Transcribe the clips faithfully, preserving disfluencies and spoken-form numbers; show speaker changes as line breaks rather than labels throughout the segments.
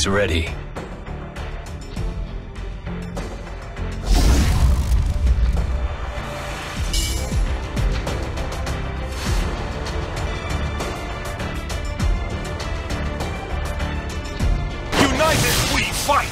is ready.
United we fight!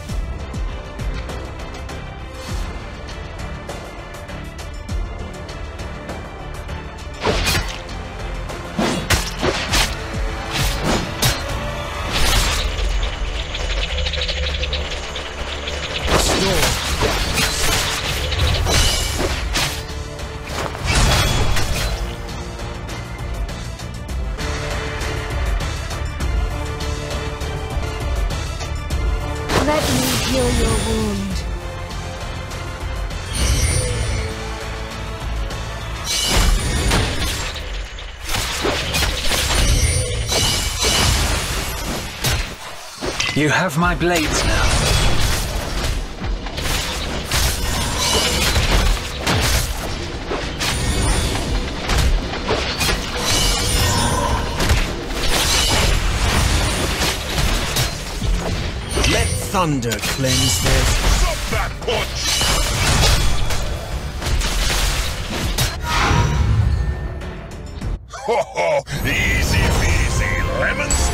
Let me heal your wound.
You have my blades now.
Let thunder cleanse this.
Stop that punch! Ho ho! Easy peasy, lemon squeezy!